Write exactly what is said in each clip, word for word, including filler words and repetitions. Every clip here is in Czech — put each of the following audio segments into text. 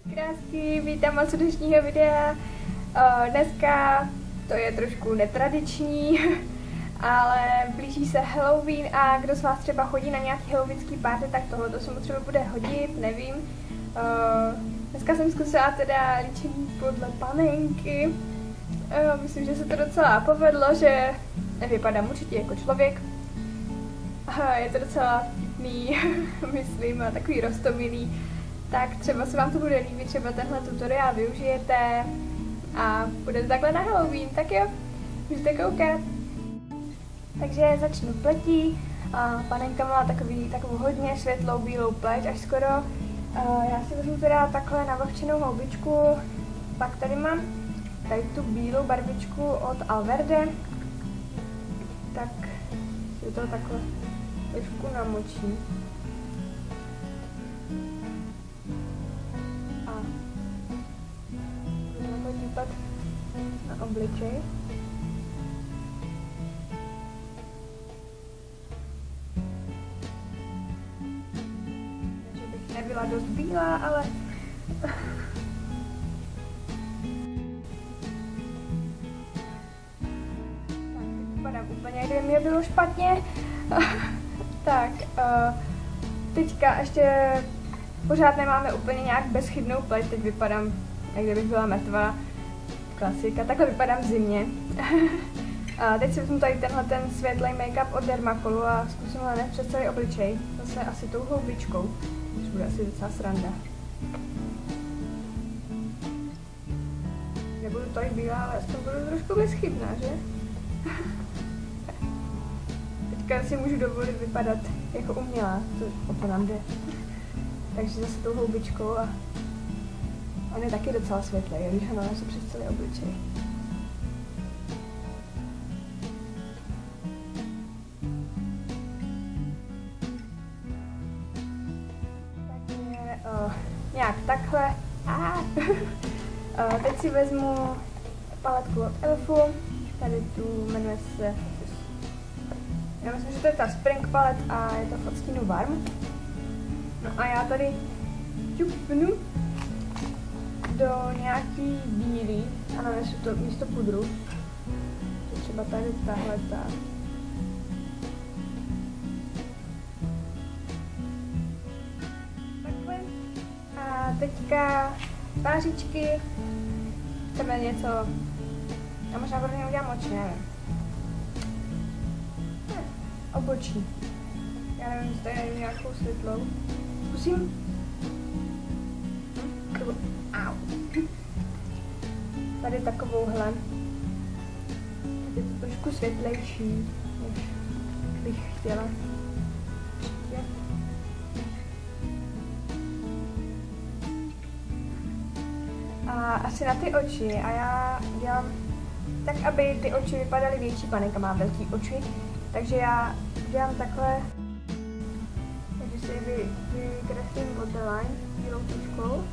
Krásky, vítám vás u dnešního videa. Dneska to je trošku netradiční, ale blíží se Halloween a kdo z vás třeba chodí na nějaký halloweenský party, tak tohle to se mu třeba bude hodit, nevím. Dneska jsem zkusila teda líčení podle panenky. Myslím, že se to docela povedlo, že nevypadám určitě jako člověk. Je to docela vtipný, myslím, a takový roztomilý. Tak třeba se vám to bude líbit, třeba tenhle tutoriál využijete a budete takhle na Halloween, tak jo, můžete koukat. Takže začnu pletí. A panenka má takový, takovou hodně světlou bílou pleť, až skoro. A já si vezmu teda takhle navlhčenou houbičku, pak tady mám tady tu bílou barvičku od Alverde, tak si to takhle trošku namočím. A budeme to dípat na obličej. Že bych nebyla dost bílá, ale vypadám úplně, kdyby mě bylo špatně. Tak, uh, teďka ještě pořád nemáme úplně nějak bezchybnou pleť, teď vypadám, jak kdybych byla mrtvá, klasika, takhle vypadám v zimě. A teď si vezmu tady tenhle ten světlý make-up od Dermacolu a zkusím ho hned přes celý obličej, zase asi tou houbičkou, což bude asi docela sranda. Nebudu tak bílá, ale aspoň budu trošku bezchybná, že? Teďka si můžu dovolit vypadat jako umělá, to o to nám jde. Takže zase tou houbičkou a on je taky docela světlý, když ho nanesu přes celý obličej. Takže uh, nějak takhle. Ah. uh, teď si vezmu paletku od Elfu, tady tu jmenuje se, já myslím, že to je ta Spring Palette a je to v odstínu Warm. No a já tady ťupnu do nějaký bílý a nanesu to místo pudru. Třeba tady tahle ta. Takhle. A teďka tvářičky. Chceme něco. Já možná pro ně udělám oči, nevím. Hm, obočí. Já nevím, jestli tady najdu nějakou světlou. Zkusím. Au. Tady takovouhle. Teď je to trošku světlejší, než bych chtěla. A asi na ty oči. A já dělám tak, aby ty oči vypadaly větší. Panenka má velký oči, takže já dělám takhle. Takže si vy, vykreslím borderline bílou tuškou.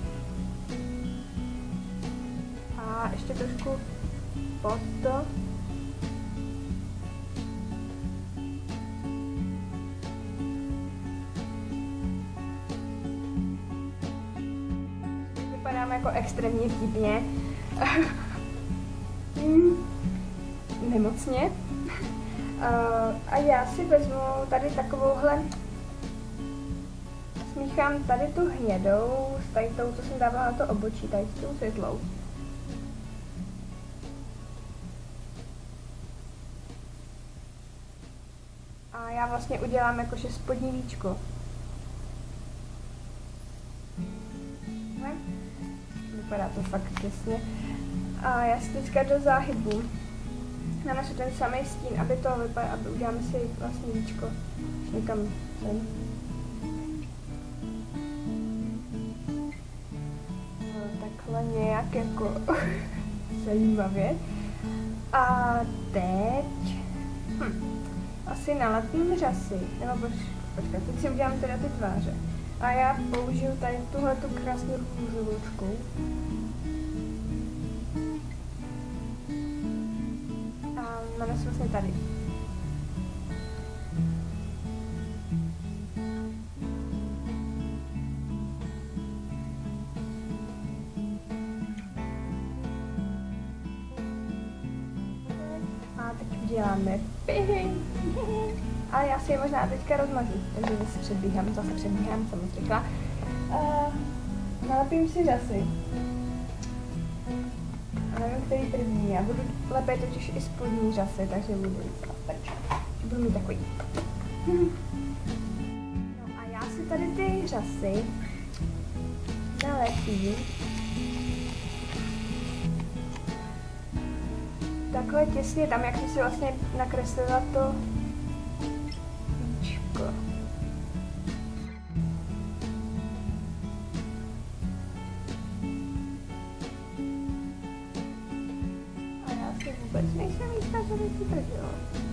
A ještě trošku pod to. Vypadáme jako extrémně vtipně. Nemocně. A já si vezmu tady takovouhle, smíchám tady tu hnědou s tady tou, co jsem dávala na to obočí, tady s tou světlou. A já vlastně udělám jakože spodní víčko. Vypadá to fakt těsně. A já si teďka do záhybu nanesu ten samý stín, aby to vypadalo, aby uděláme si vlastně víčko někam sem. No, takhle nějak jako zajímavě. A teď hm, asi nalepím řasy, nebo poč, počkat, teď si udělám teda ty tváře. A já použiju tady tuhle tu krásnou růžovoučku. A nanesu vlastně tady. děláme pihy. Ale já si je možná teďka rozmažu, takže zase předbíhám, zase předbíhám, jsem moc rychlá. Uh, nalepím si řasy. A nevím, který první. Já budu lepit totiž i spodní řasy, takže budu docela prčat. Budu mít takový. No a já si tady ty řasy nalepím takhle těsně tam, jak jsem si vlastně nakreslila to víčko. A já si vůbec nejsem jistá, že by si držela.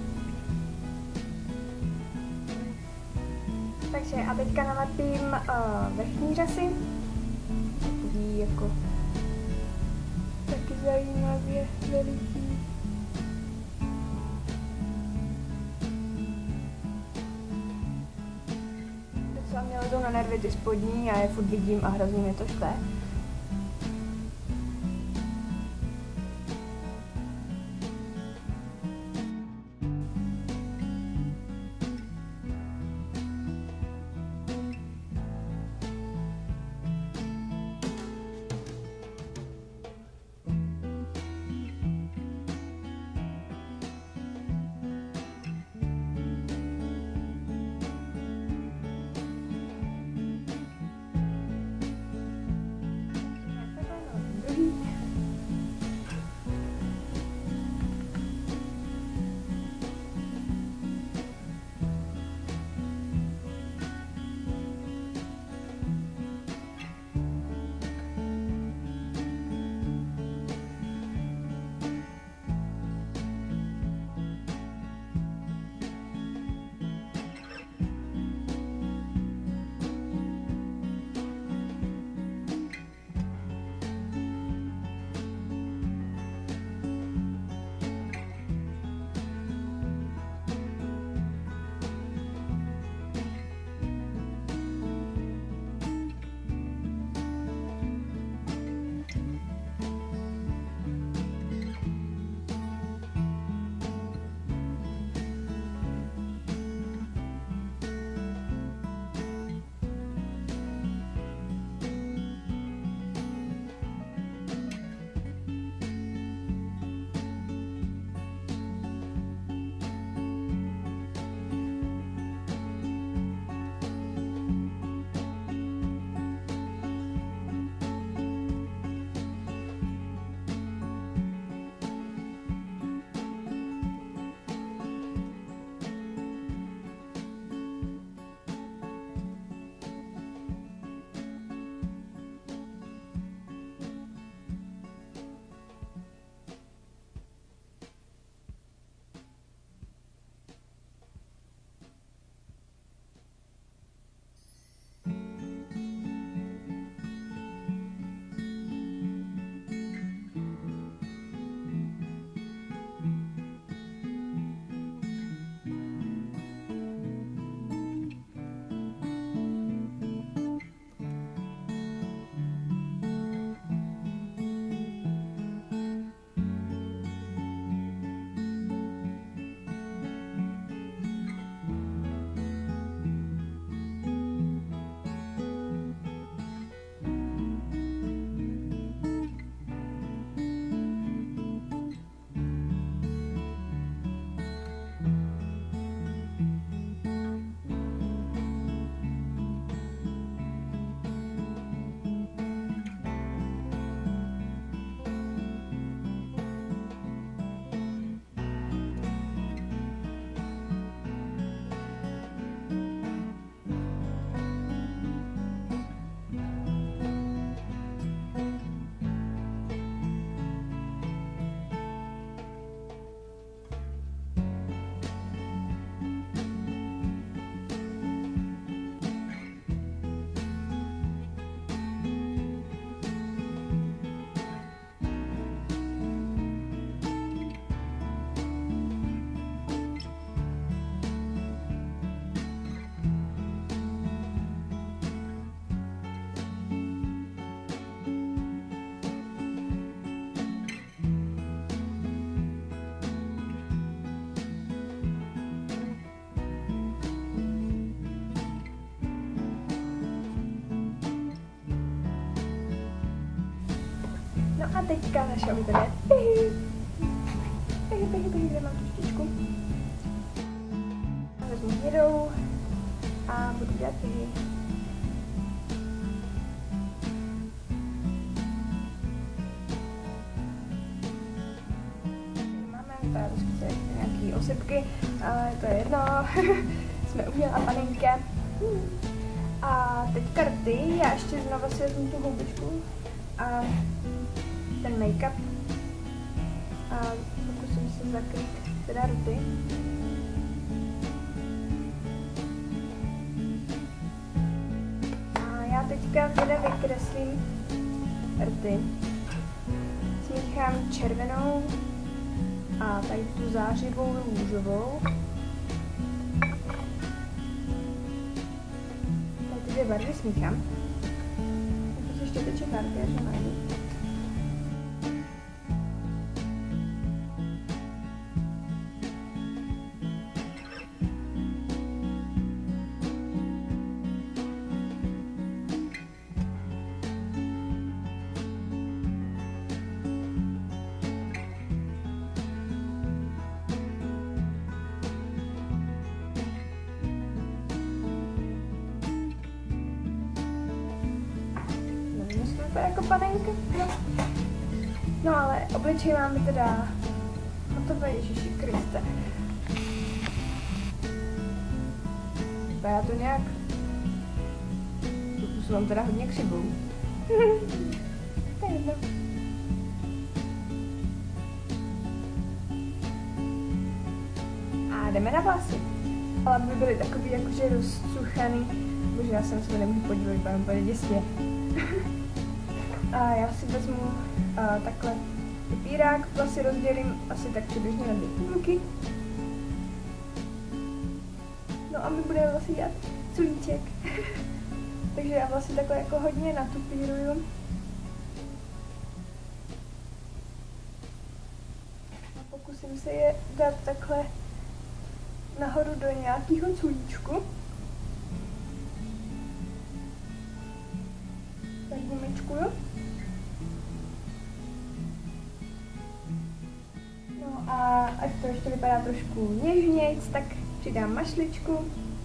Takže a teďka nalepím uh, vrchní řasy. Takový jako taky zajímavě veliký. Docela mě lezou na nervy ty spodní, já je furt vidím a hrozně mě to štve. A teďka naše oblíbené pihy. Pihy, pihy, pihy, kde mám tuštičku. Vezmu hnědou a budu dělat pihy. Máme tady nějaký osypky, ale to je jedno. Jsme umělá paninka. A teď karty, já ještě znovu si vezmu tu houbičku a ten make-up a pokusím se zakrýt teda rty. A já teďka teda vykreslím rty. Smíchám červenou a tady tu zářivou růžovou. Dvě barvy smíchám. Tak ještě teče karty, až ho najdu. Jako panenka. No. no ale obličej máme teda hotové, Ježiši Kriste. Já to nějak tu pusu mám teda hodně křivou. To je jedno. A jdeme na vlasy. Ale aby byly takový jakože rozcuchaný. Bože, já jsem se to nemůžu podívat, pane, bude děsně. A já si vezmu uh, takhle papírák, vlasy rozdělím asi tak přibližně na dvě půlky. No a my budeme vlastně dělat culíček. Takže já vlastně takhle jako hodně natupíruju. A pokusím se je dát takhle nahoru do nějakého culíčku. Tak gumičkuju. A ať to ještě vypadá trošku něžnějc, tak přidám mašličku.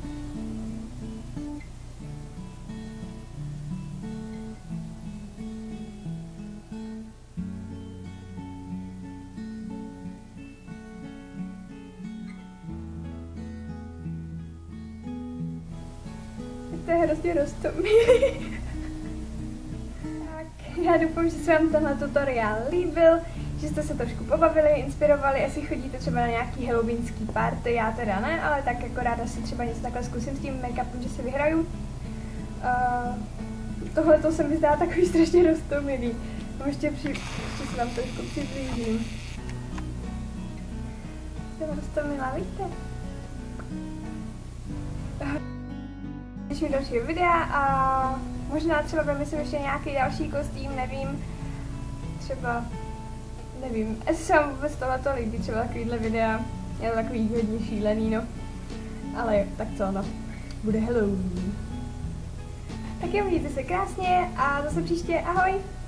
To je hrozně roztomilý. Tak, já doufám, že se vám tenhle tutoriál líbil, že jste se trošku pobavili, inspirovali, jestli chodíte třeba na nějaký halloweenský party, já teda ne, ale tak jako ráda si třeba něco takhle zkusím s tím make-upem, že si vyhraju. Uh, Tohle to se mi zdá takový strašně roztomilý. Ještě, při, ještě se vám trošku přiblížím. Jsem roztomilá, víte? Těším dalšího videa a možná třeba vymyslím ještě nějaký další kostým, nevím. Třeba nevím, jestli se vám vůbec tohleto líbí, třeba takovýhle videa, je to takový hodně šílený, no. Ale jo, tak co, no, bude Halloween. Tak jo, mějte se krásně a zase příště, ahoj!